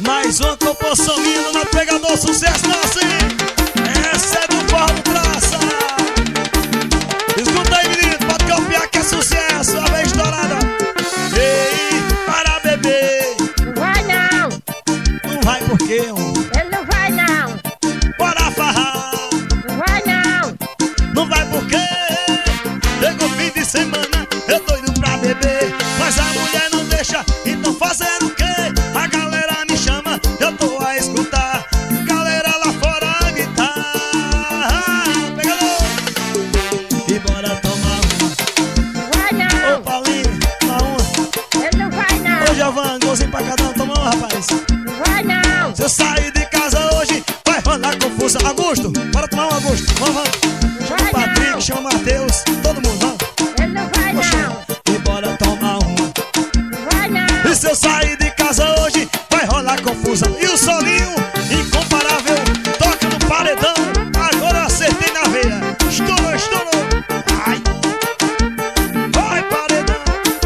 Mais uma composição linda no pegador, sucesso nosso, hein? Essa é do Forró Praça. Escuta aí, menino, pode confiar que é sucesso. A vez estourada. Ei, para beber. Não vai não. Não vai por quê, Ele não vai não. Bora farrar. Não vai não. Não vai por quê? Chegou fim de semana, eu doido pra beber. Mas a mulher não deixa, então fazer o quê? A galera me chama, eu tô a escutar. Galera lá fora gritar. Pegador! E bora tomar uma. Não vai não. Ô Paulinho, toma uma. Ele não vai não. Ô Giovanni, golzinho pra cada um, toma uma, rapaz. Não vai não. Se eu sair de casa hoje, vai rolar confusão. Augusto, bora tomar um, Augusto. Vamos. Chama o Patrick, chama o Matheus, todo mundo, vamos. Ele não vai não. E bora tomar uma. Não vai não. E se eu sair de casa hoje, vai rolar confusão. E o solinho, incomparável, toca no paredão. Agora eu acertei na veia. Estourou, estourou. Ai. Vai, paredão.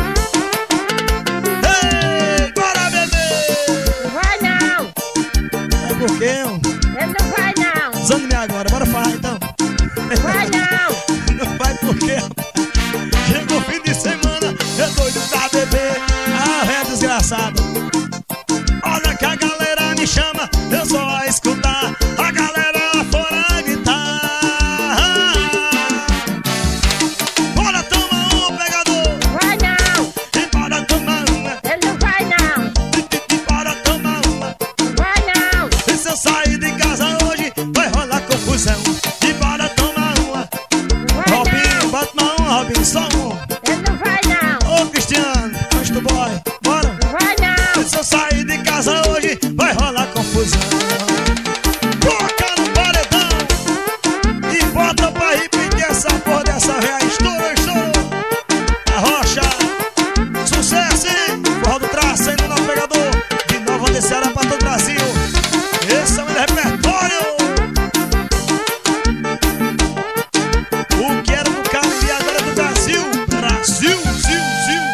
Ei, bora beber. Não vai não. É por quê? Ele não vai não. Zangue-me agora, bora falar então. Não vai não. Não vai por quê? Chegou o fim de semana, eu doido pra beber. Ah, é desgraçado. Olha que a galera me chama, eu só a escutar. A galera lá fora gritar. Bora tomar um, pegador. Não vai não. E bora tomar uma. Ele não vai não. E bora tomar uma. Não vai não. E se eu sair de casa hoje, vai rolar confusão. E bora tomar uma. Não vai Robinho, não. bota uma um, Robinho, só um. Ele não vai não. Ô Cristiano, antes do boy, bora. Não vai não. Se eu sair de casa hoje, vai rolar confusão. Toca no paredão e bota pra repetir essa porra dessa real. Estourou, estourou. A rocha, sucesso, hein? Forró do Traço, ainda no pegador. De Nova de Ceará pra todo o Brasil. Esse é o meu repertório. O que era do Caribe agora é do Brasil. Brasil, Zil.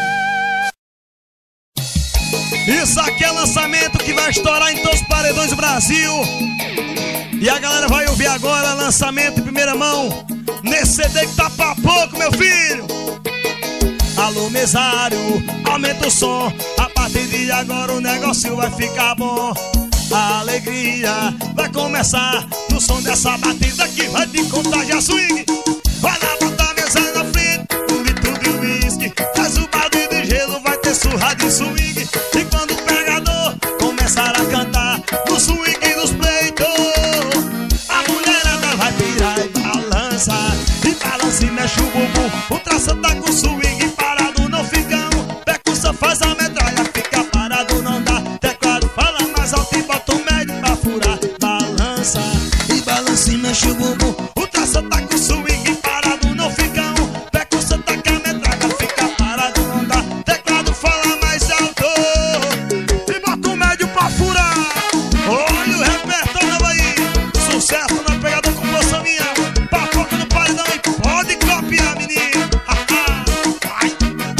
Isso aqui é lançamento que vai estourar em todos os paredões do Brasil. E a galera vai ouvir agora lançamento em primeira mão nesse CD que tá pra pouco, meu filho. Alô, mesário, aumenta o som. A partir de agora o negócio vai ficar bom. A alegria vai começar no som dessa batida que vai te contagiar swing. Vai lá botar a mesa na frente, um litro de uísque. Faz o balde de gelo, vai ter surra de swing. E quando o pegador começar a cantar no swing dos pleitos, a mulherada vai virar e balança. E balança e mexe o bumbum. O traça tá com swing parado, não ficamos. Percussa faz a metralha, fica parado, não dá. Teclado fala mais alto e bota o médio pra furar. Balança e balança e mexe o bumbum. O traça tá com swing parado, não ficamos. Percussa tá com a metralha, fica parado, não dá. Teclado fala mais alto e bota o médio pra furar. Olha o repertório novo aí. Sucesso no pegador com moça minha. Papoca no paredão e pode copiar, menino. Vai.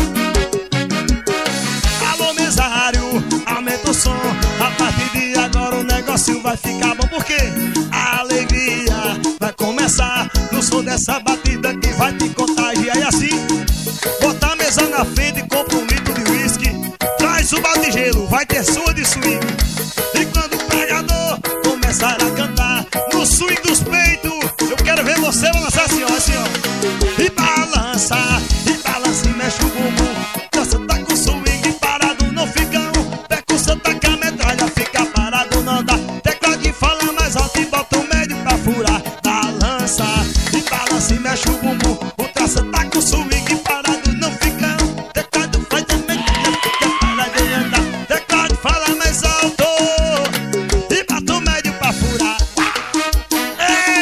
Alô, mesário, aumenta o som. A partir de agora o negócio vai ficar bom. Porque a alegria vai começar no som dessa batida que vai te contagiar. E assim, botar a mesa na frente, compra um litro de uísque. Traz o balde de gelo, vai ter sua de swing. E quando o pegador começar a cantar no swing dos peitos, eu quero ver você balançar assim, ó, assim, ó. E balança e mexe o bumbum. Dança tá com swing parado, não ficamos. Percussa tá com a metralha, fica parado, não dá. Teclado de fala mais alto e bota o médio pra furar. Balança e mexe o bumbum. O traça tá com swing parado, não ficamos. Teclado faz também, fica parado e anda. Teclado fala mais alto e bota o médio pra furar. Ei!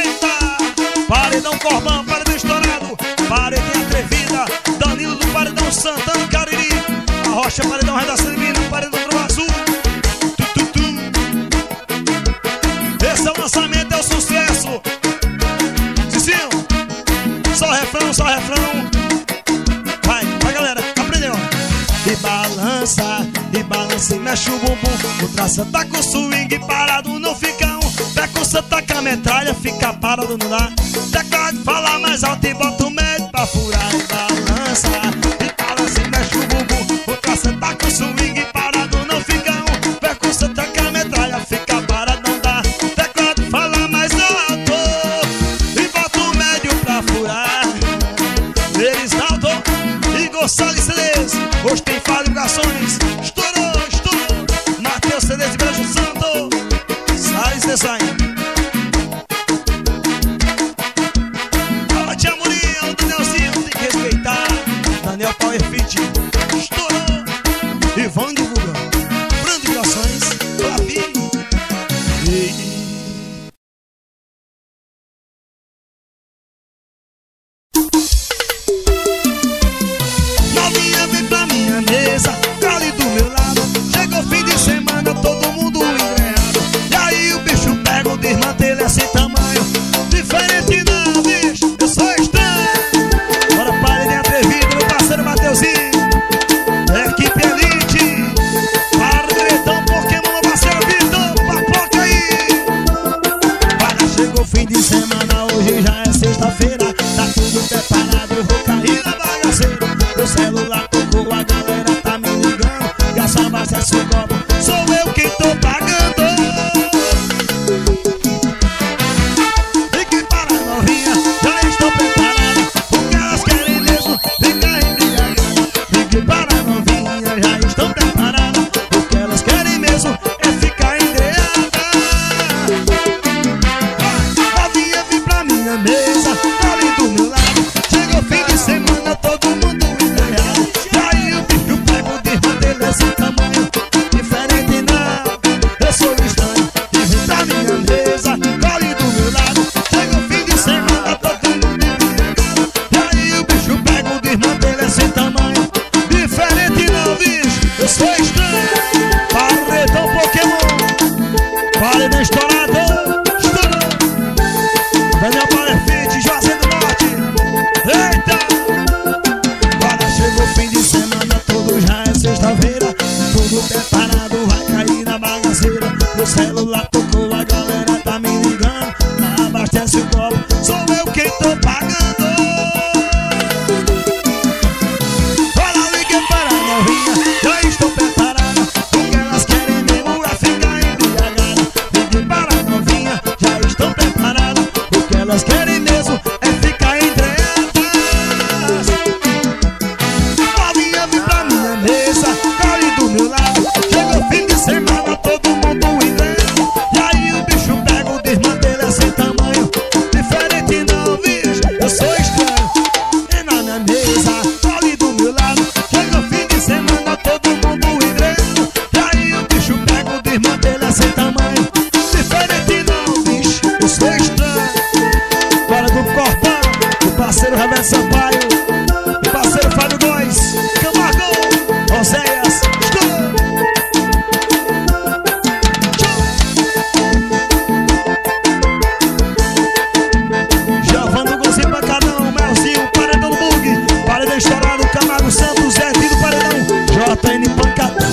mexe o bumbum. O traça tá com swing, parado não fica um. Percussa tá com a metralha, fica parado não dá. Teclado fala mais alto e bota o médio pra furar e balança. E balança e mexe o bumbum. O traça tá com swing, parado não fica um. Percussa tá com a metralha, fica parado não dá. Teclado fala mais alto e bota o médio pra furar. Eles alto e Gonçalves CDs. Hoje tem Fábio Garções. Estourou, estourou. Matheus CDs de Beijo Santo. Salles Design. Fala, tia Murinha, o Danielzinho, tem que respeitar. Daniel Power Fit. Estourou. E vão divulgando. Brando Garções. Flavinho. Novinha, vem pra minha mesa, cale do meu lado. Chegou fim de semana, todo mundo engrenado. E aí o bicho pega o desmantelo, é sem tamanho. Diferente não, bicho, eu sou estranho. Bora para ele atrevido, meu parceiro Mateuzinho. Equipe Elite. Para o direitão, Pokémon, meu parceiro Vitor. Papoca aí. Para, chegou fim de semana, hoje já é sexta-feira. Tá tudo preparado, eu vou cair na bagaceira. Meu celular tocou, a galera tá me ligando. Gasta abastece o copo, sou eu quem tô pagando. Fique para novinha, já estou preparada. O que elas querem mesmo, fica embriagada. Fique para novinha, já estou preparada. O que elas querem mesmo é ficar embriagada. Novinha, vem pra minha mesa, tá ali do meu lado. Chegou fim de semana, todo mundo embriagado. E aí o bicho pega o desmantelo, esse tamanho. Diferente não, eu sou estranho. E vem pra minha mesa, tá ali do meu lado. Chegou fim de semana, todo mundo embriagado. E aí o bicho pega o desmantelo, esse tamanho. Diferente não, bicho, eu sou estranho. Paredão Pokémon, paredão estourado. Estourou. Daniel Palefite, Juazeiro do Norte. Eita! Agora chegou o fim de semana, tudo já é sexta-feira. Tudo preparado, vai cair na bagaceira. Meu celular tocou, a galera tá me ligando. Abastece o copo, sou eu quem tô pagando. Olha, liguei para a novinha, já estou preparada. O que elas querem mesmo é ficar embriagada. Liguei para a novinha, já estou preparada. O que elas querem mesmo é ficar embriagadas. Novinha, vem pra minha mesa, cale do meu lado. Chegou fim de semana, todo mundo embriagado. E aí o bicho pega o desmantelo, é sem tamanho. Diferente não, bicho, eu sou estranho. E na minha mesa, cale do meu lado. Chegou fim de semana, todo mundo embriagado. E aí o bicho pega o desmantelo, é sem tamanho. Diferente não, bicho, eu sou estranho. Bora do Corpão, o parceiro Roberto Sampaio, o parceiro Fábio Góes, Camargo, Oséias, Giovanni Gozinho Pancadão, Melzinho, Paredão do Bug, Paredão Estourado, Camargo Santos, Zé Vido Paredão, JN Pancadão.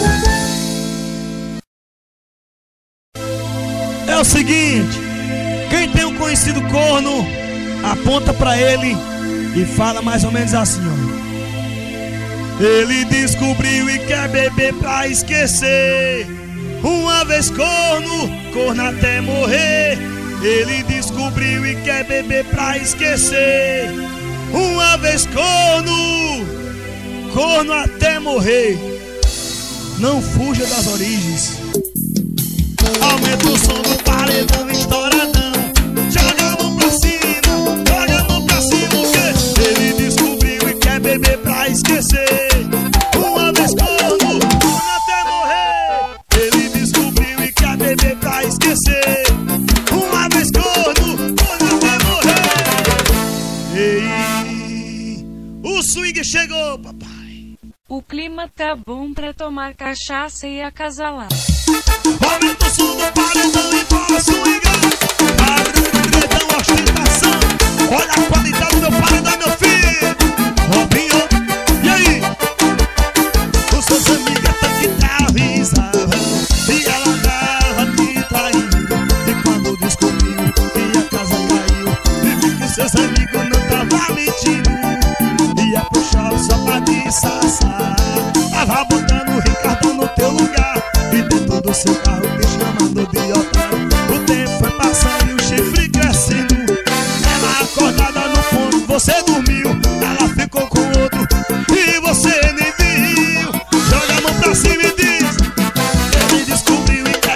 É o seguinte, quem tem um conhecido corno, aponta pra ele e fala mais ou menos assim, ó. Ele descobriu e quer beber pra esquecer. Uma vez corno, corno até morrer. Ele descobriu e quer beber pra esquecer. Uma vez corno, corno até morrer. Não fuja das origens. Aumenta o som do paredão estouradão. Joga a mão pra cima, joga a mão pra cima, que ele descobriu e quer beber pra esquecer. Uma vez corno, corno até morrer. Ele descobriu e quer beber pra esquecer. Uma vez corno, corno até morrer. Ei, o swing chegou, papai. O clima tá bom pra tomar cachaça e acasalar. Aumenta o som do paredão e bora swingar. Paredão, ostentação. Olha a qualidade do meu paredão, meu filho. Robinho, e aí? Os seus amigos estão que tá avisando.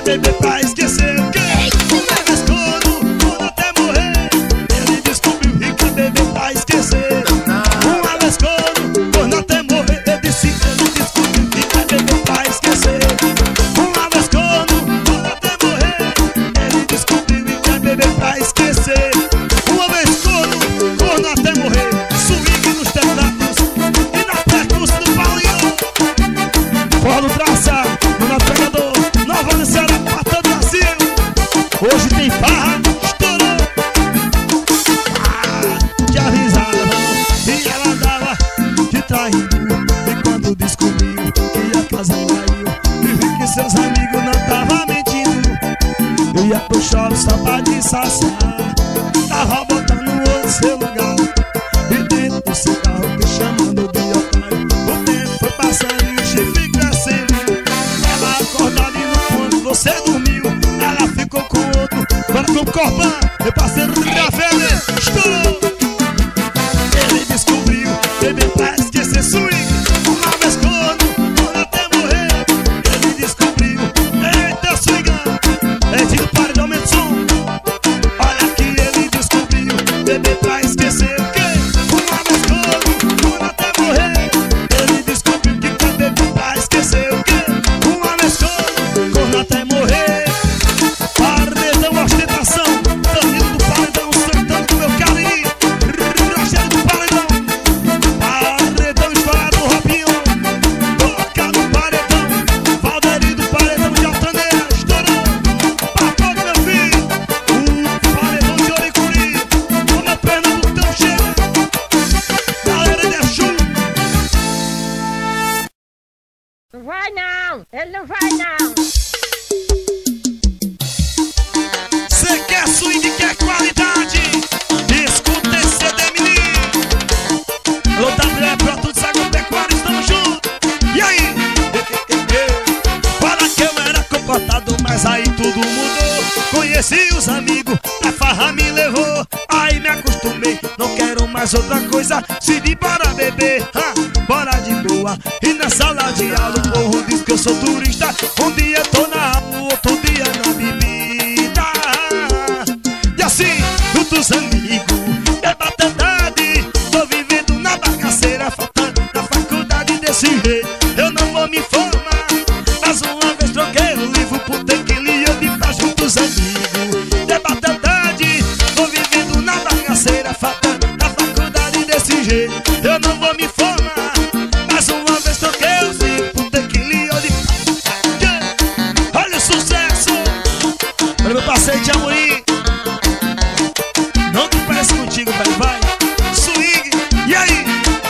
beber pra esquecer o quê? Uma vez quando até morrer, ele descobriu que quer beber pra esquecer. Uma vez quando até morrer, ele descobriu que quer beber pra esquecer. Uma vez quando até morrer, ele descobriu que quer beber pra esquecer. Uma vez quando até morrer, swing nos teclados e na percussão do Paulinho. Paulo Traça, no pegador, Nova Luciana, pra todo o Brasil. Hoje tem farra, estourou. Que avisada, e ela andava de traído. E quando descobriu que a casa caiu, e vi que seus amigos não estavam mentindo, eu ia pro choro só pra disfarçar. Tava botando outro seu lugar, e dentro do seu carro te chamando de otário. O tempo foi passando e o chifre crescendo. Ela acordada e no ponto você dormiu, ela ficou com outro. Agora com o Corpan, meu parceiro do Gravele, estourou. Ele descobriu, beber pra esquecer swing. Uma vez quando até morrer, ele descobriu. Eita swingão, é tiro para de aumento som. Olha que ele descobriu, beber pra esquecer o quê? Uma vez quando até morrer, ele descobriu que quer beber pra esquecer o quê? Uma vez quando até morrer. Paredão ostentação, Danilo do Paredão, Santana do meu carinho, Rogério do Paredão, Paredão estourado, Robinho, toca no Paredão, Valderi do Paredão de Altaneira, estourou, papoca meu filho, o Paredão de Oricuri, o meu Pernambucão chega, galera de Exu. Não vai não, ele não vai não. Cê quer swing, quer qualidade? Escuta esse CDMI. Alô, WE Produtos Agropecuários, estamos juntos. E aí? Fala que eu era comportado, mas aí tudo mudou. Conheci os amigos, a farra me levou. Aí me acostumei, não quero mais outra coisa. Se de bora beber, bora de boa. E na sala de aula o povo diz que eu sou turista. Um dia tô na aula, outro dia na bebida. E assim, dos amigos, é batedade. Tô vivendo na bagaceira, faltando na faculdade desse jeito. Eu não vou me formar, mas uma vez troquei o livro por tequila e eu de paz junto dos amigos. É batedade, tô vivendo na bagaceira, faltando na faculdade desse jeito. Eu não vou me formar, mas uma vez troquei o livro por tequila e eu de paz. Olha o sucesso, olha meu passeio de Amorim. Não que parece contigo, velho, vai. Swing, e aí?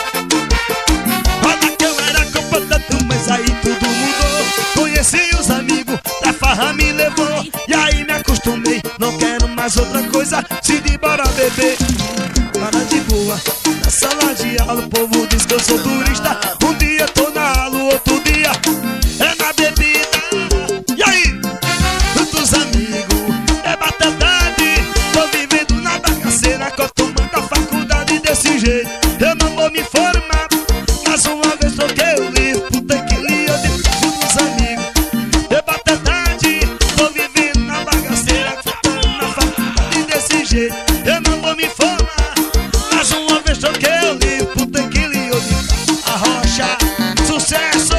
Olha que eu era comportado, mas aí tudo mudou. Conheci os amigos, a farra me levou. E aí me acostumei, não quero mais outra coisa. Se de bora beber, para de boa. Na sala de aula o povo diz que eu sou turista. Um dia tô na aula, outro dia é na bebida. E aí? Dos amigos, é batedade. Tô vivendo na bagaceira, acostumando a faculdade desse jeito. Eu não vou me formar, mas uma vez troquei o livro por tequila e eu de dos amigos. É batedade, tô vivendo na bagaceira, acostumando na faculdade desse jeito. Eu não vou me formar, mas uma vez troquei o livro por tequila e eu de a rocha, sucesso.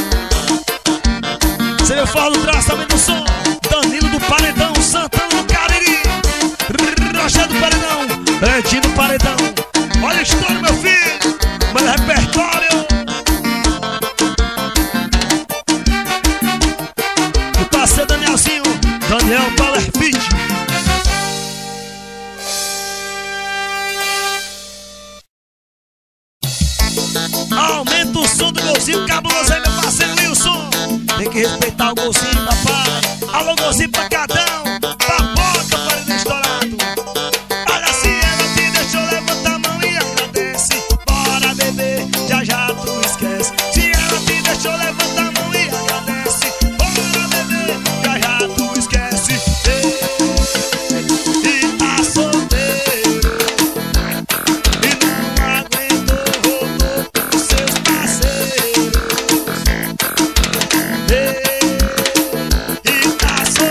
Você meu falo traço também do som, Danilo do Paredão, Santana do Cariri, Rogério do Paredão, Edinho do Paredão. Olha a história, meu filho, meu repertório. O parceiro Danielzinho, Daniel Power Fit. Aumenta o som do golzinho cabuloso aí, meu parceiro Wilson. Tem que respeitar o golzinho, papai. Alô, golzinho pancadão, papoca, paredão estourado. Olha, se ela te deixou, levanta a mão e agradece. Bora beber, já já tu esquece. Se ela te deixou, levanta a mão e agradece. Bora beber, já já tu esquece. E tá solteiro e não aguentou, voltou pros seus parceiros. E tá solteiro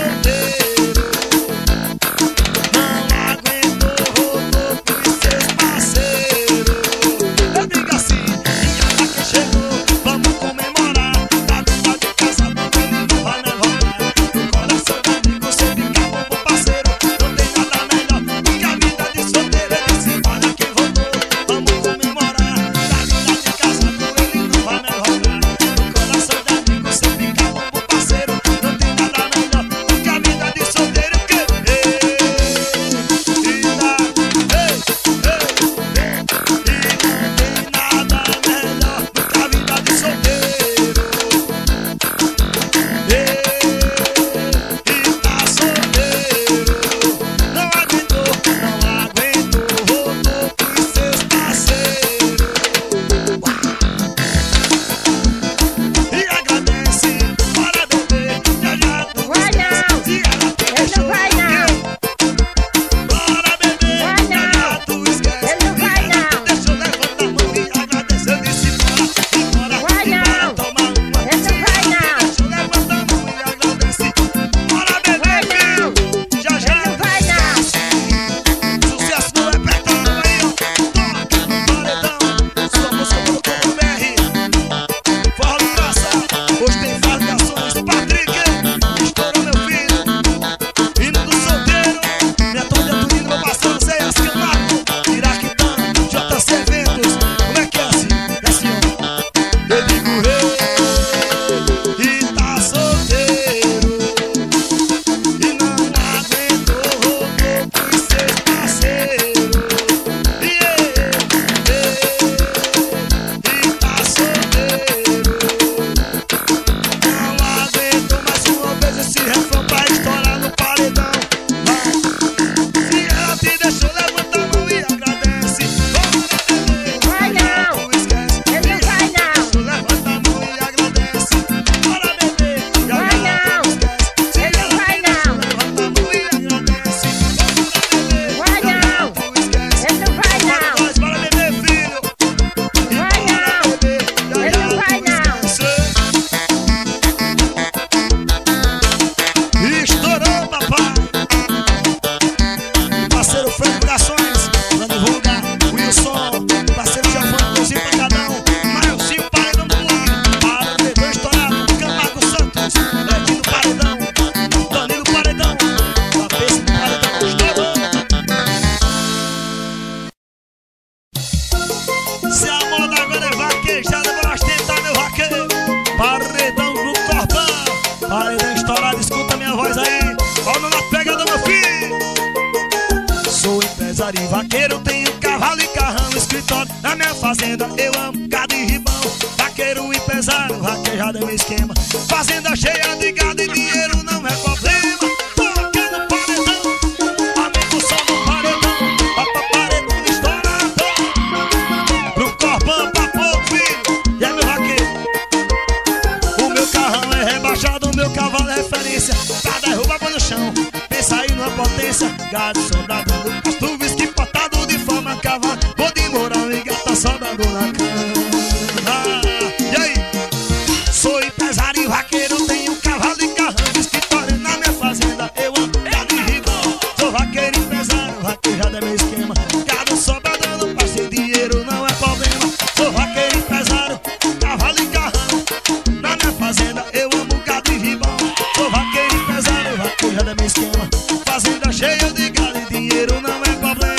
a voz aí. Olha na pegada, meu filho. Sou empresário e vaqueiro, tenho cavalo e carrão, escritório na minha fazenda, eu amo gado e ribão. Vaqueiro e empresário, vaquejado é meu esquema. Fazenda cheia de gado e dinheiro não é problema. Tô aqui no paredão, amigo só no paredão. Paredão estourador. Pro corpão, pra pouco, filho. E é meu vaqueiro. O meu carrão é rebaixado, o meu cavalo é referência. Pra derrubar põe no chão, pensa aí numa potência. Gado sobrado no pasto, whisky potado de forma cavalo. Vou de moral e gata sobrando na cama. E aí? Sou empresário e vaqueiro, tenho cavalo e carrão, escritório na minha fazenda, eu amo gado e ribão. Sou vaqueiro e empresário, vaquejado é meu esquema. Gado sobrado no pasto e dinheiro não é problema. Sou vaqueiro e empresário, cavalo e carrão na minha fazenda, eu amo gado e ribão. Sou vaqueiro e empresário, vaquejado é meu esquema. Fazenda cheia de gado e dinheiro não é problema.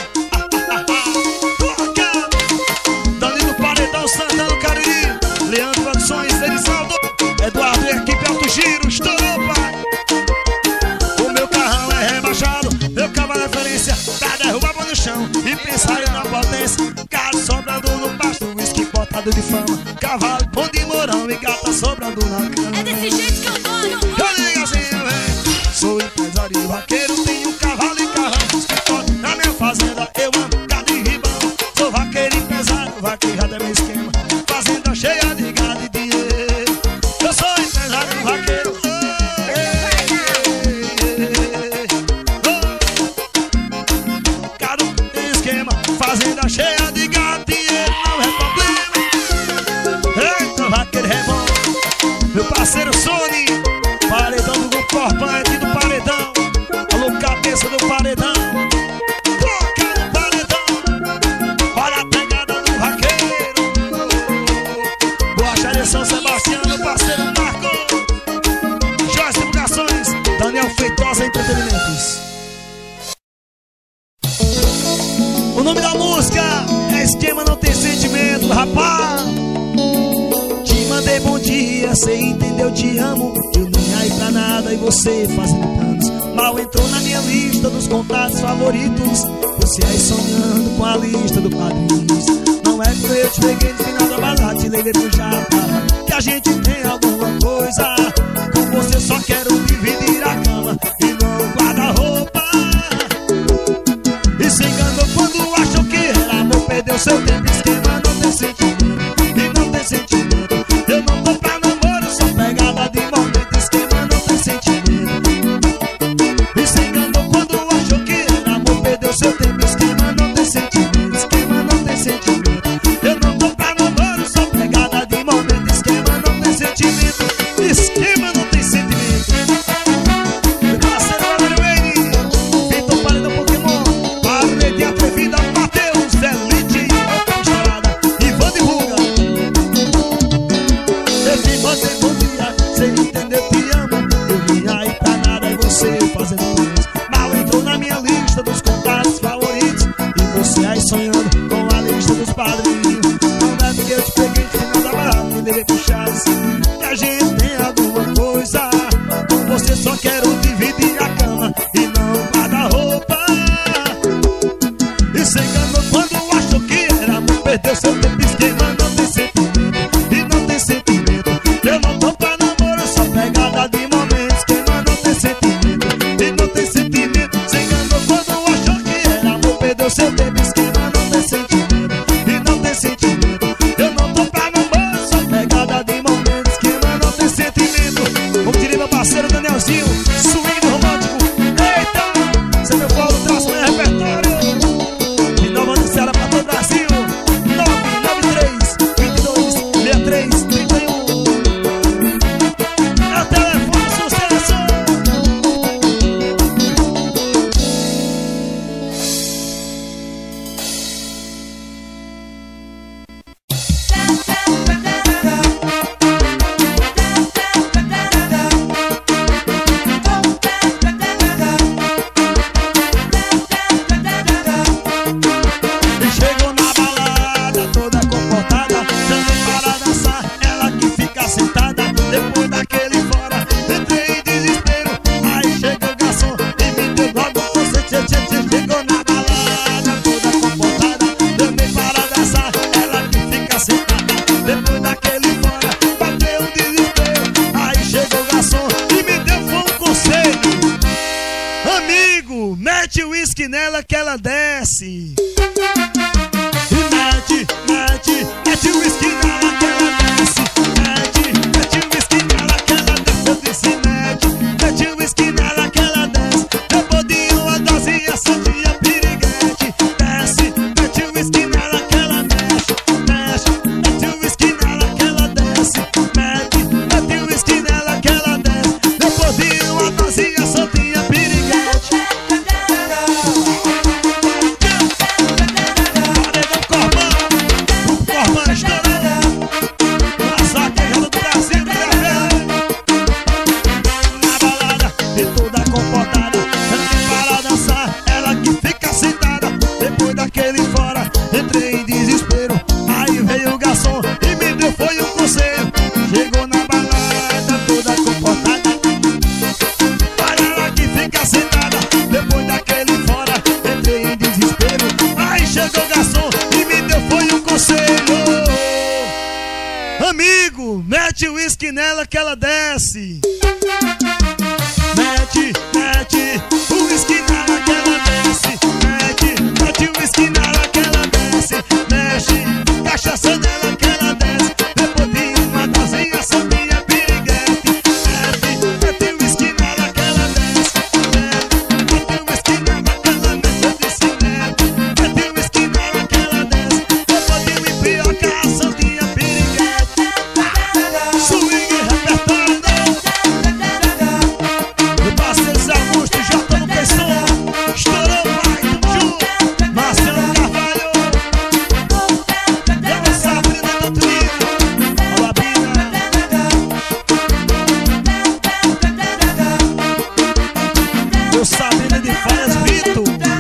Danilo Paredão, Santana, Cariri, Leandro Produções, Elisaldo, Eduardo, equipe Alto Giro, estourou, pai. O meu carrão é rebaixado, meu cavalo é referência. Pra derrubar põe no chão e pensar na potência. Gado sobrando no pasto, whisky botado de fama. Cavalo, pão de morão e gata sobrando na cama. É desse jeito que eu dou. Eu digo assim, velho. Sou empresário e vaqueiro, tenho cavalo e carrão, escritório na minha fazenda, eu amo gado e ribão. Sou vaqueiro e empresário, vaquejado é meu esquema. Fazenda cheia de gado e dinheiro. Eu sou empresário e vaqueiro. Gado tem esquema. Fazenda cheia de gado e dinheiro não é problema. Eita, vaqueiro é bom. Meu parceiro Sony, paredão do grupo Corpante do paredão. Alô, cabeça do paredão. Toca no paredão. Olha a pegada do vaqueiro. Boacharia São Sebastião, parceiro Marco. Joyce Divulgações, Daniel Feitosa Entretenimentos. O nome da música é Esquema Não Tem Sentimento, rapaz. Te mandei bom dia, cê entendeu, te amo. Eu nem aí pra nada e você fazendo planos. Mal entrou na minha lista dos contatos favoritos. Você aí sonhando com a lista do padrinhos. Não é que eu te peguei no final da balada, te levei pro japa. Que a gente tem alguma coisa. Com você só quero dividir a cama e não guarda-roupa. E se enganou quando achou que era amor, perdeu seu tempo. Esquema não tem sentimento e não tem sentimento. Eu não tô pra namoro, só pegada de momento. Esquema não tem sentimento. E se enganou quando achou que era amor, perdeu seu tempo. Esquema não tem sentimento. Esquema não tem sentimento. Eu não tô pra namoro, só pegada de momento. Esquema não tem sentimento. Esquema não tem sentimento. Meu parceiro Valerio Wayne, Vitor Paredão Pokémon, Parede Atrevida, Matheus, Elite, Estrada, Ivan de Ruga. Eu te mandei bom dia, cê entendeu, te amo. Eu vim aí pra nada e você fazendo planos. Mal entrou na minha lista dos contatos favoritos. E você aí sonhando com a lista dos padrinhos. Não é porque eu te peguei no final da barata, me levei pro chás. Que a gente tem alguma coisa. Com você só quero dividir a cama e não guarda-roupa. E se enganou quando achou que era amor, perdeu seu tempo. Esquema não tem sentimento e não tem sentimento. Eu não tô pra namoro, só pegada de momento. Esquema não tem sentimento e não tem sentimento. Se enganou quando achou que era amor, perdeu seu tempo. Esquema não tem sentimento e não tem sentimento. Eu não tô pra namoro, só pegada de momento. Esquema não tem sentimento. Como diria meu parceiro Danielzinho, swing romântico. mete o uísque nela que ela desce. E mete o uísque nela que ela desce. Mete o uísque nela que ela desce. Eu disse mete o uísque nela que ela desce. Depois de uma dosinha soltinha piriguete. Desce, mete o uísque nela que ela desce. Mete o uísque nela que ela desce. Mete o uísque nela que ela desce. Depois de uma dosinha soltinha piriguete. Paredão estourando. Uma saquejada do Brasil, minha velha. Na balada e toda comportada, para dançar, ela que fica sentada. Depois daquele fora, entrei em desespero. Aí veio o garçom e me deu foi um conselho. Chegou na balada toda comportada, para ela que fica sentada. Depois daquele fora, entrei em desespero. Aí chegou o garçom e me deu foi um conselho. Amigo, mete o uísque nela que ela desce. Mete o uísque nela que ela desce. Mete o uísque nela que ela desce. Mexe, cachaça nela que ela desce. Depois de uma dosinha soltinha piriguete. Mete o uísque nela que ela desce. Mete o uísque nela que ela desce. Eu disse mete o uísque nela que ela desce. Depois de uma empioca soltinha piriguete. Swing repertório. O parceiro Zé Augusto já tá no pessoa. Estourou o pai, tamo junto. Marcelo Carvalho. Eu Sabrina do Trio. Olá, Bina. Eu Sabrina de Faias Vito.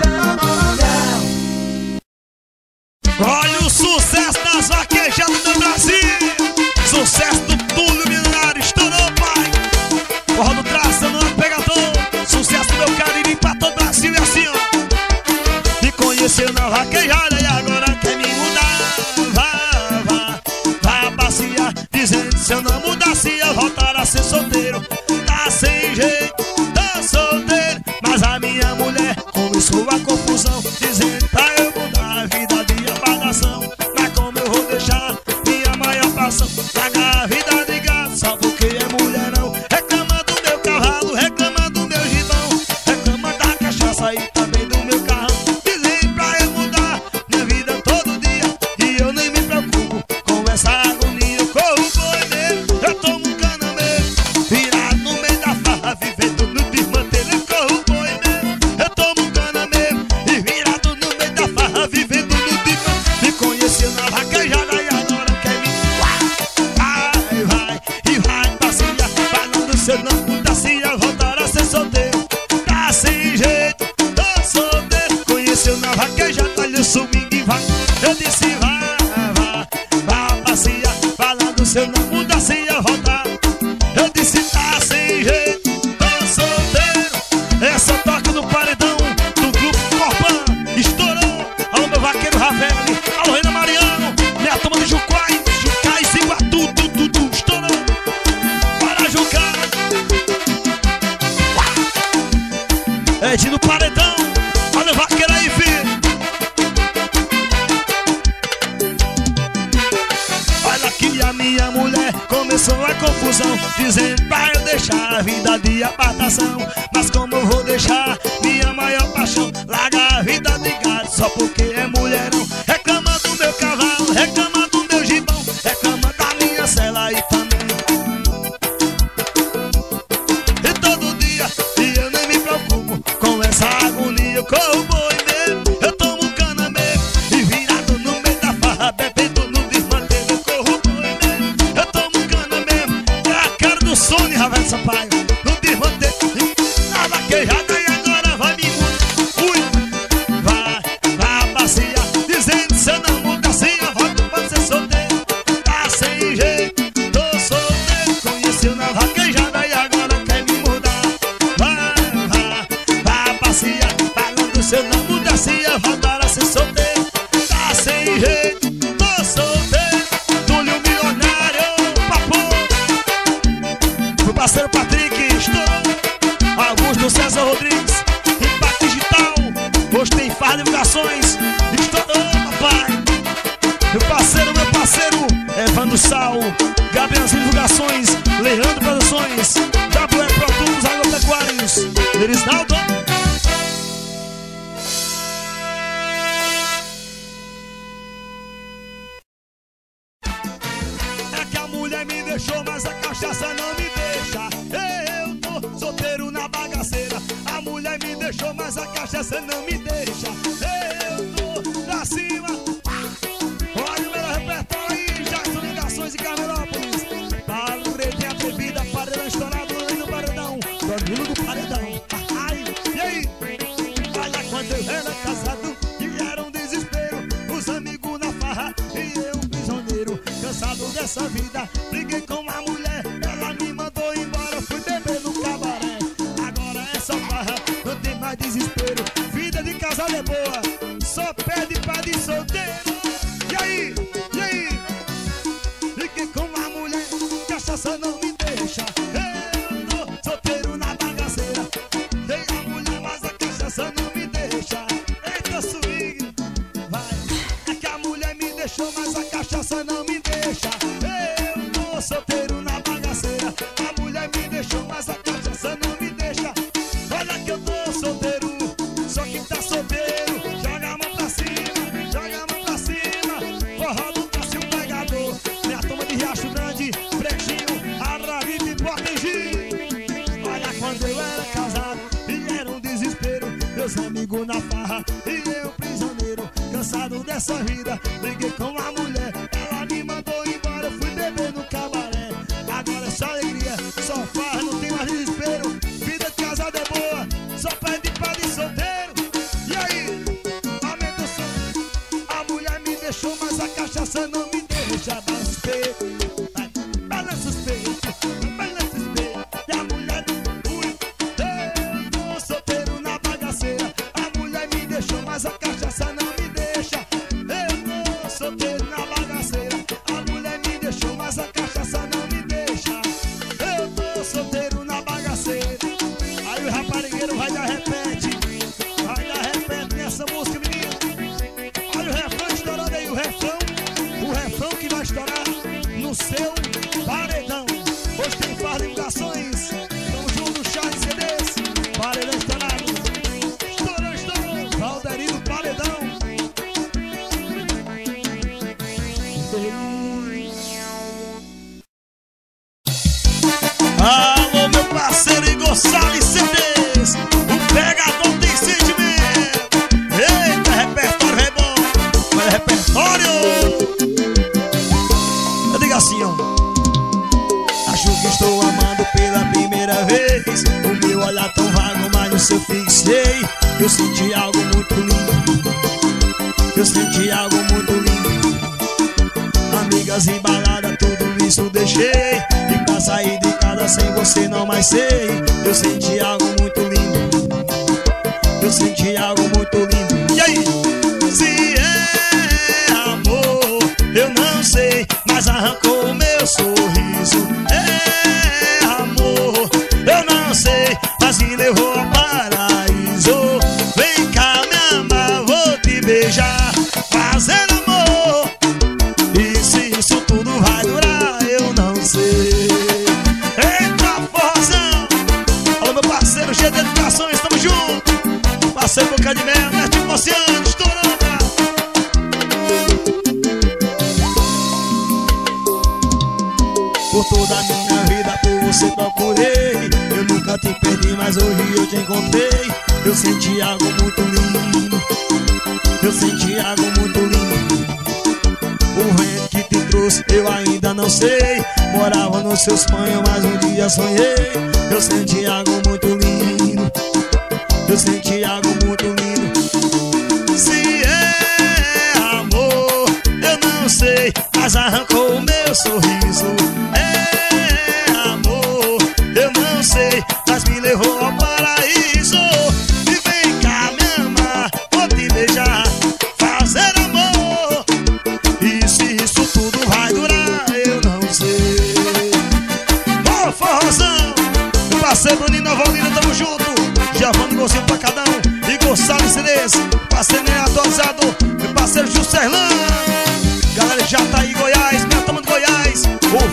Olha o sucesso das vaquejadas do Brasil. Sucesso do Túlio Milionário. Estourou, pai. Porra do traço, não é pegador. Sucesso do meu Cariri pra todo o Brasil. E assim, ó. Me conheceu na vaquejada e agora quer me mudar. Vai passear, dizendo se eu não mudasse eu voltar a ser solteiro. Tá sem jeito, tô solteiro. Mas a minha mulher começou a confusão, dizendo pra eu mudar a vida de apagação. Mas como eu vou deixar minha maior paixão largar a vida de gato só porque é mulherão? Reclama do meu cavalo, reclama do meu gibão, reclama da cachaça e também do meu carrão. Dizem pra eu mudar minha vida todo dia e eu nem me preocupo com essa agonia. Eu corro boi mesmo, eu tomo um cana mesmo, virado no meio da farra, vivendo no desmantelo. Eu corro boi mesmo, eu tomo um cana mesmo, e virado no meio da farra, vivendo no desmantelo. Me conheceu na vaquejada e agora quer me vai passear, falando se eu não mudasse eu voltar a ser solteiro. Tá sem jeito, tô solteiro. Conheceu na vaquejada, olha o swing e vai. Eu disse vai passear, falando se eu não mudasse eu voltar. Eu disse tá sem jeito, tô solteiro. Essa toca no paredão do grupo Corpan. Estourou. Alô meu vaqueiro Ravel, alô Reina Mariano, minha turma de Jucai, Ziguatu, tudo estourou. Para Jucai. Ed no paredão. Olha o vaqueiro aí, filho. Olha que a minha mulher começou a confusão, dizendo pra eu deixar a vida de apartação. Mas como eu vou deixar minha maior paixão largar a vida de gato só porque é mulherão? Reclama do meu cavalo, reclama do meu gibão, reclama da minha cela e também. E todo dia, e eu nem me preocupo com essa agonia. Eu corro boi mesmo, eu tomo cana mesmo, e virado no meio da farra, bebendo no desmantelo. Eu corro boi mesmo, eu tomo cana mesmo, é a cara do Sony, Ravel Sampaio, no desmantelo. Na vaquejada e agora vai me mudar. Fui, vai passear, dizendo se eu não mudar assim eu volto pra ser solteiro. Tá sem jeito, tô solteiro. Conheceu na vaquejada e agora quer me mudar. Vai passear, falando se eu não mudar assim eu voltar a ser solteiro. Tá sem jeito, tô solteiro. Túlio Milionário, papo. Meu parceiro Patrick, estourou. Augusto César Rodrigues, Impacto Digital. Gabrielzinho Divulgações, Leandro Produções, WE Produtos Agropecuários, Erisnaldo. É que a mulher me deixou, mas a cachaça não me deixa. Eu tô solteiro na bagaceira. A mulher me deixou, mas a cachaça não me deixa. Eu tô pra cima. Olha o meu repertório aí, Jackson Ligações e Carmelópolis. Paredinha bebida, paredão estourado aí no paredão. Danilo do paredão. Ai, e aí? Olha quando eu era casado e era um desespero. Os amigos na farra e eu prisioneiro. Cansado dessa vida, briguei com a mulher. Ela me mandou embora, fui beber no cabaré. Agora essa farra não tem mais desespero. Vida de casado é boa, só pede pra de solteiro. E aí? E aí? Fiquei com a mulher, cachaça não me deixa. Eu tô solteiro na bagaceira. Dei a mulher, mas a cachaça não me deixa. Eita swing, vai. É que a mulher me deixou, mas a cachaça não me deixa. Eu tô solteiro na bagaceira. A mulher me deixou, mas a cachaça não me deixa. Olha que eu tô solteiro, só quem tá solteiro joga a mão pra cima, joga a mão pra cima. Forró do Cássio Pegador, minha turma de Riacho Grande, Pretinho, Araripe e Potengi. Olha quando eu era casado e era um desespero. Meus amigos na farra e eu prisioneiro. Cansado dessa vida, briguei com a mulher. Ela me mandou embora, eu fui beber no cabaré. Agora é só alegria, só farra, não tem mais desespero. Vida de casado é boa, só pede pra de solteiro. E aí? Aumenta o som. A mulher me deixou, mas a cachaça não me deixa. Balança os peitos, vai, balança os peitos, balança os peitos. E a mulher ui, eu tô solteiro na bagaceira. A mulher me deixou, mas a cachaça não me deixa. Eu tô solteiro na bagaceira. A mulher me deixou, mas a cachaça não me deixa. Eu tô solteiro na bagaceira. Aí o raparigueiro vai dar repete. Vai dar repete nessa música, menino. Olha o refrão estourando aí, o refrão que vai estourar no seu paredão. Hoje tem farra de ligações. Tamo junto, Charles CDs. Paredão estourado. Estourou, estourou. Valdeir do paredão. Alô, meu parceiro Igor Salles CDs. O pegador tem sentimento. Eita, repertório é bom. Mas repertório. Eu digo assim, ó. Acho que estou amando pela primeira vez. O meu olhar tão vago, mas no seu fixei. Eu senti algo muito lindo. Eu senti algo muito lindo. Amigas e balada, tudo isso deixei. E pra sair de casa sem você não mais sei. Eu senti algo muito lindo. Eu senti algo muito lindo. E aí? Se é amor, eu não sei, mas arrancou o meu sorriso. É amor, eu não sei, mas me levou ao paraíso. Vem cá me amar, vou te beijar, fazendo amor. E se isso tudo vai durar, eu não sei. Eita forrozão. Alô meu parceiro GD Educações, tamo junto. Parceiro Boca de Mel, Neto Oceano, estourando. Por toda a minha vida por você procurei. Eu nunca te perdi, mas hoje eu te encontrei. Eu senti algo muito lindo. Eu senti algo muito lindo. O vento que te trouxe eu ainda não sei. Morava nos seus sonhos, mas um dia sonhei. Eu senti algo muito lindo. Eu senti algo muito lindo. Se é amor, eu não sei, mas arrancou o meu sorriso. É amor, eu não sei, mas me levou ao paraíso. E vem cá me amar, vou te beijar, fazer amor. E se isso tudo vai durar, eu não sei. Ô forrozão, meu parceiro Bruninho Nova Olinda, tamo junto. Giovanni Golzinho Pacadão, Igor Salles CDs, parceiro atualizado, meu parceiro Juscelão. Galera de Jataí, Goiás, minha turma de Goiás, o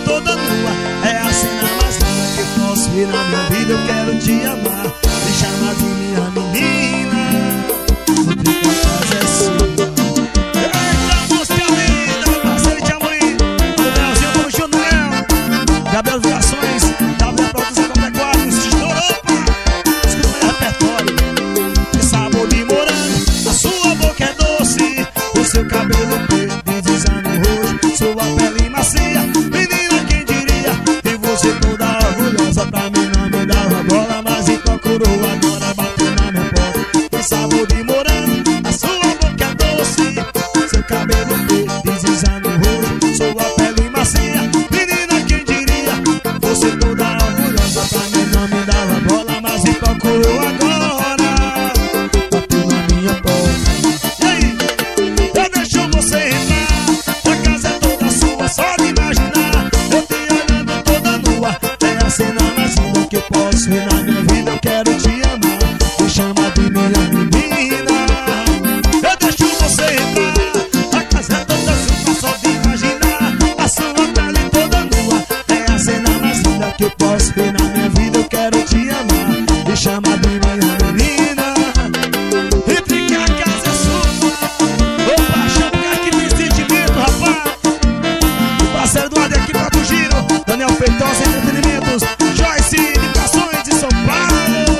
toda nua. É a cena mais linda que eu posso ver na minha vida. Eu quero te amar, me chama de minha menina. Fica a casa é sua. Eita, música linda, meu parceiro de Amorim. O Leozinho, vamos junto, Léo. Gabriel Viações, W Produção Agropecuária. Estourou, pá. Escuta o repertório. Que sabor de morango, a sua boca é doce, o seu cabelo preto deslizando no rosto, sua pele macia. Menina, quem diria? E você toda orgulhosa, pra mim não me dava bola, mas então curou, agora bateu na minha porta. Que sabor de morango, a sua boca é doce, seu cabelo preto deslizando no rosto, sua pele macia. Menina, quem diria? Você toda orgulhosa, pra mim não me dava bola, mas então curou, agora bateu na minha porta. E aí? Eu deixo você entrar, a casa é toda sua, só de imaginar. Eu te olhando toda nua, é a cena mais linda que eu posso ver na minha vida. Eu quero te amar, me chama de minha menina. Eu deixo você entrar, a casa é toda sua, só de imaginar. A sua pele toda nua, é a cena mais linda que eu posso ver na minha vida. Eu quero te amar, me chama de minha menina. Entre que a casa é sua, ô paixão, cara, que tem sentimento, rapaz. O parceiro do AD aqui pra do Giro, Daniel Feitosa Entretenimentos, Joyce Indicações de São Paulo.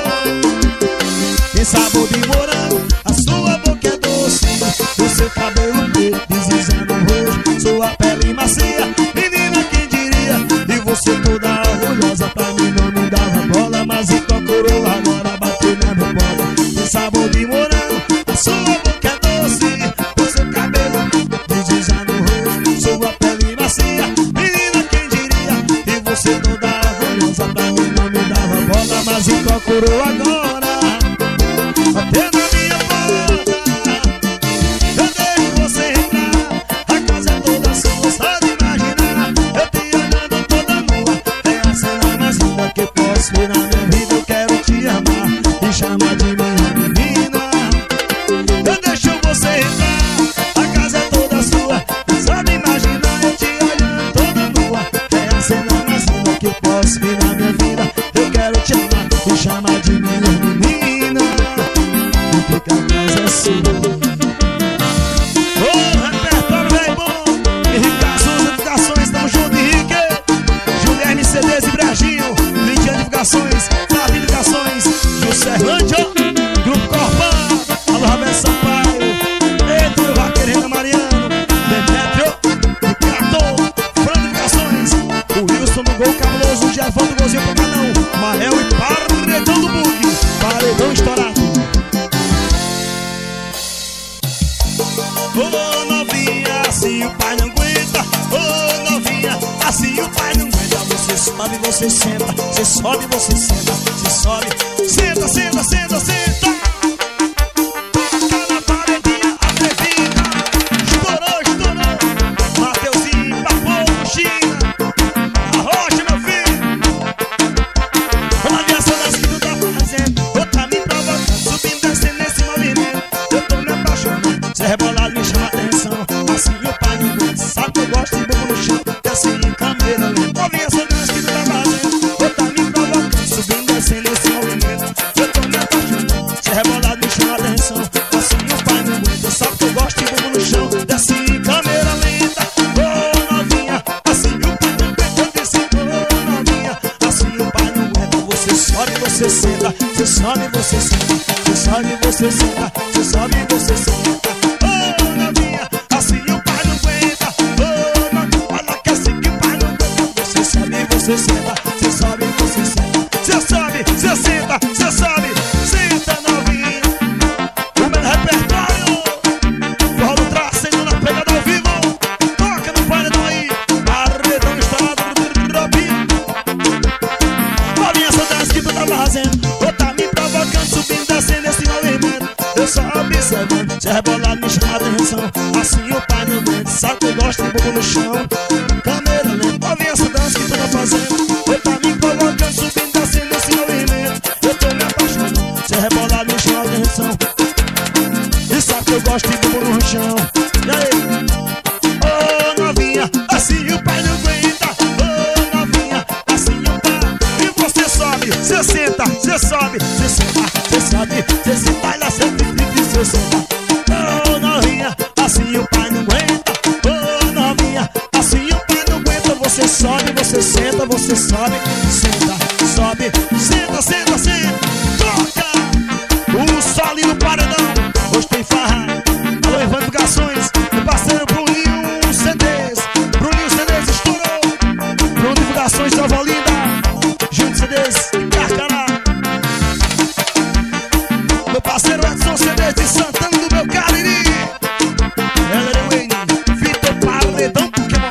Tem sabor de morango, a sua boca é doce, o seu cabelo preto deslizando no rosto, sua pele macia. Menina, quem diria? E você toda orgulhosa, pra mim não me dava bola, mas então curou, agora bateu na minha bola. Tem sabor de morango, a sua boca é doce, o seu cabelo deslizando no rosto, sua pele macia. Menina, quem diria? E você toda orgulhosa, pra mim não me dava bola, mas então curou, agora bateu na minha porta. Eu deixo você entrar, a casa é toda sua, só de imaginar. Eu te olhando toda nua, é a cena mais linda que eu posso ver na minha vida. Eu quero te amar, me chama de minha menina. Eu deixo você entrar, a casa é toda sua, só de imaginar. Eu te olhando toda nua, é a cena mais linda que eu posso ver na minha vida. Eu quero te amar, me chama de minha menina. Porque a casa é sua. Ô, repertório velho bom, Henrique Azul Divulgações, tamo junto, Henrique. Juliane CDs e Brejinho, Lidiane Divulgações, Davi Divulgações, Juscelândia, Grupo Corpã, alô Roberto Sampaio, Pedro Vaqueiro Mariano, Demetrio, Ricardo, Fran Divulgações, o Wilson do Gol Cabuloso, o Jefão do Golzinho pro Canão, Mael e Paredão do Bug, Paredão estourado. Ô novinha, assim o pai não aguenta. Ô novinha, assim o pai não aguenta. Você sobe, você senta, você sobe, você senta, você sobe. Senta, senta, senta, senta. Toca na paredinha atrevida. Estourou, estourou. Mateuzinho, Papo, China, Arrocha, meu filho. Uma aviação das que tu tá fazendo, ou tá me provocando, subindo, descendo nesse movimento. Eu tô me apaixonando, cê rebolado me chama atenção. Assim o pai não aguenta, sabe que eu gosto de boca no chão, desce em câmera lenta. Ouvi essa dança que tu tá fazendo, ou tá me provocando, subindo, descendo nesse movimento. Eu tô me apaixonando, cê rebolado me chama atenção. Assim o pai não aguenta, sabe que eu gosto de boca no chão, desce em câmera lenta. Ô novinha, assim o pai não aguenta, eu desci. Ô novinha, assim o pai não aguenta. Você sobe, você senta, você sobe, você senta, você sobe, você senta, você sobe, você senta. Ô novinha, assim o pai não aguenta. Ô novinha, olha que assim que o pai não aguenta. Você sobe, você senta, você sobe, você senta, você sobe, você senta, você sobe, senta novinha. O meu repertório, forró do traço, na pegada ao vivo. Toca no paredão aí, paredão estourado, drop. Novinha, essa dança que tu tá fazendo, ou tá me provocando, subindo, descendo esse movimento. Eu só observando, cê rebolado me chama atenção. Assim o pai não aguenta, sabe que eu gosto de boca no chão, câmera lenta. Ouvi essa dança que tu tá fazendo, ou tá me provocando, subindo, descendo esse movimento. Eu tô me apaixonando, cê rebolado me chama atenção. E sabe que eu gosto de boca no chão. E aí? Ô novinha, assim o pai não aguenta. Ô você sobe, você senta, você sobe, você senta, baila sempre, você senta. Oh, novinha, assim o pai não aguenta. Oh, novinha, assim o pai não aguenta. Você sobe, você senta, você sobe, senta, sobe, senta, senta, senta. Toca! O sol no paredão, hoje tem farra. Alô, Evandro Divulgações, meu parceiro Bruninho CDs. Bruninho CDs estourou. Bruninho Divulgações, Nova Olinda. Junto CDs, Carcará. Meu parceiro Edson CDs de Santana do meu Cariri. Ela Wayne, Vitor Paredão Pokémon.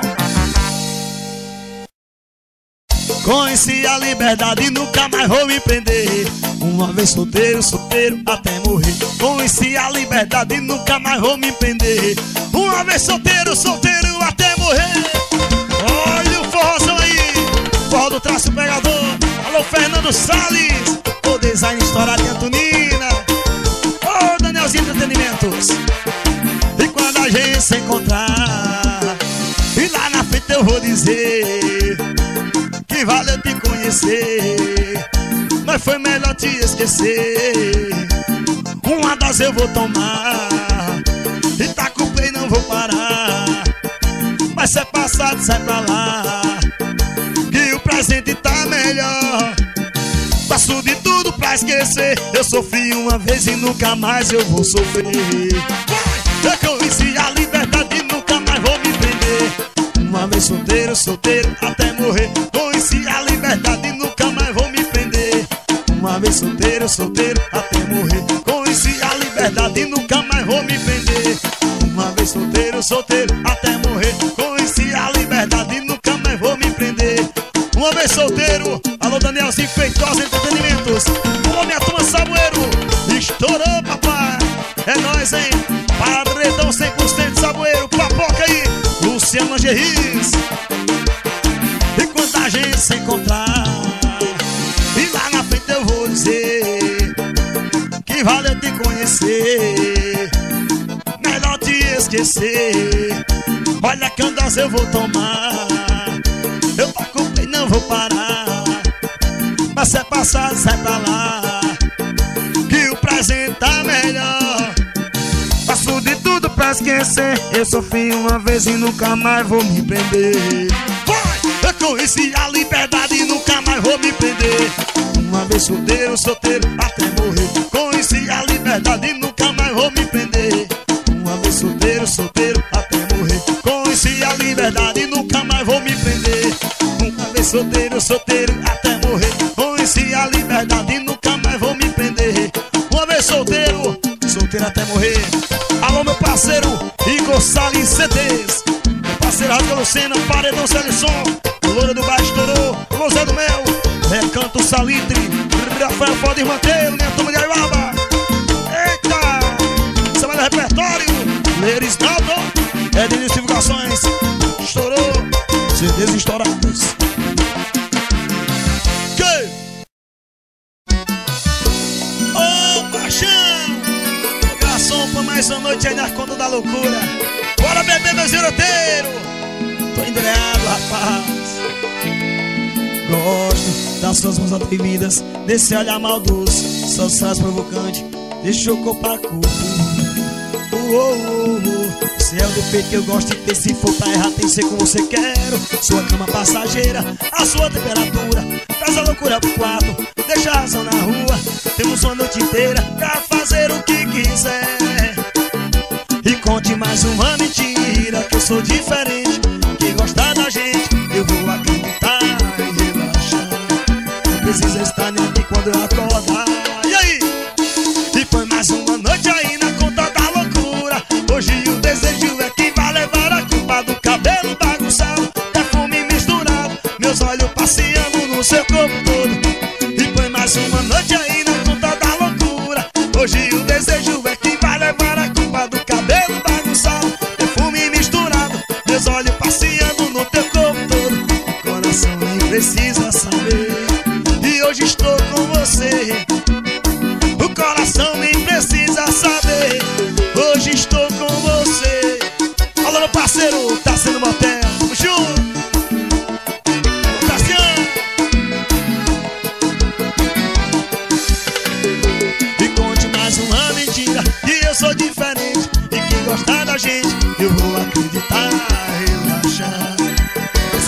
Conheci a liberdade e nunca mais vou me prender. Uma vez solteiro, solteiro até morrer. Conheci a liberdade e nunca mais vou me prender. Uma vez solteiro, solteiro até morrer. Olha o forrozão aí, forró do traço pegador. Alô, Fernando Salles, o design história de Antonina. Ô, Danielzinho Entretenimentos. E quando a gente se encontrar, e lá na frente eu vou dizer que valeu te conhecer, mas foi melhor te esquecer. Uma dose eu vou tomar e tá com o play, não vou parar. Mas se é passado, sai pra lá, que o presente tá melhor. Passo de tudo pra esquecer. Eu sofri uma vez e nunca mais eu vou sofrer. Eu conheci a liberdade e nunca mais vou me prender. Uma vez solteiro, solteiro até morrer. Conheci a liberdade e nunca mais vou me prender. Uma vez solteiro, solteiro até morrer. Conheci a liberdade e nunca mais vou me prender. Uma vez solteiro, solteiro até morrer. Conheci a liberdade e nunca mais vou me prender. Uma vez solteiro. Alô, Danielzinho Feitosa Entretenimentos. Alô, minha turma Saboeiro. Estourou, papai. É nóis, hein? Paredão 100% Saboeiro. Papoca aí, Luciano Angeris. E quando a gente se encontrar, e lá na frente eu vou dizer que valeu te conhecer, melhor te esquecer. Olha que andas eu vou tomar, eu tô com play, não vou parar. Mas se é passado, sai pra lá, que o presente tá melhor. Passo de tudo pra esquecer. Eu sofri uma vez e nunca mais vou me prender. Eu conheci a liberdade e nunca mais vou me prender. Uma vez solteiro, solteiro até morrer. Conheci a liberdade e nunca mais vou me prender. Uma vez solteiro, solteiro até morrer. Conheci a liberdade e nunca mais vou me prender. Uma vez solteiro, solteiro até morrer. Conheci a liberdade e nunca mais vou me prender. Uma vez solteiro, solteiro até morrer. Alô, meu parceiro Igor Salles CDs. Meu parceiro Rafael Lucena, Paredão Seleção. Loura do Baixo estourou, Lozé do Mel, Recanto Salitre, Rafael Foda Irmanteiro, minha turma de Aiuaba. Eita, você vai no repertório. Leris Naldo, Edilson Divulgações. Estourou, CDs estourados. Que? Ô, paixão, garçom pra mais uma noite aí na conta da loucura. Bora beber, meus giroteiros. Tô endreado, rapaz. Gosto das suas mãos atrevidas, desse olhar maldoso, só faz provocante, deixou copar corpo. Se é o defeito que eu gosto de ter, se for pra errar tem que ser como você quero. Sua cama passageira, a sua temperatura, traz a loucura pro quarto, deixa a razão na rua. Temos uma noite inteira pra fazer o que quiser. E conte mais uma mentira, que eu sou diferente. Quem gostar da gente, eu vou acreditar e relaxar. Não precisa estar nem aqui quando eu acordar. E aí? E foi mais uma noite aí na conta da loucura. Hoje o desejo é que vai levar a culpa do cabelo bagunçado, perfume misturado, meus olhos passeando no seu corpo todo. E foi mais uma noite aí na conta da loucura. Hoje o desejo é que vai levar a culpa do cabelo bagunçado, perfume misturado, meus olhos passeando no teu corpo todo. O coração nem precisa saber, e hoje estou com você. O coração nem precisa saber, hoje estou com você. Alô, meu parceiro, tá sendo motel, tamo junto.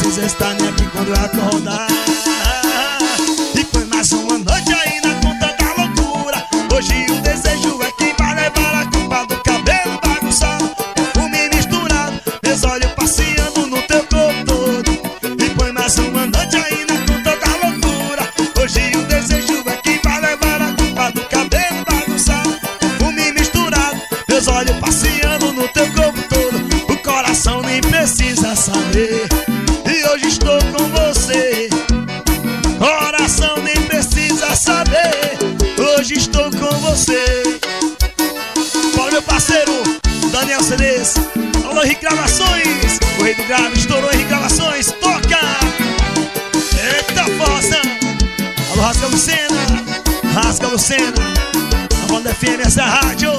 precisa estar nem aqui quando eu acordar. E põe mais uma noite aí na conta da loucura. Hoje o desejo é quem vai levar a culpa do cabelo bagunçado, perfume misturado, meus olhos passeando no teu corpo todo. E põe mais uma noite aí na conta da loucura. Hoje o desejo é quem vai levar a culpa do cabelo bagunçado, perfume misturado, meus olhos passeando no teu corpo todo. O coração nem precisa saber, e hoje estou com você. Coração nem precisa saber, hoje estou com você. Fala meu parceiro Daniel CDs. Alô Henrique Gravações, o rei do grave estourou Henrique Gravações. Toca! Eita força! Alô Rasga Lucena, Rasga Lucena. A Banda FM, essa é a rádio.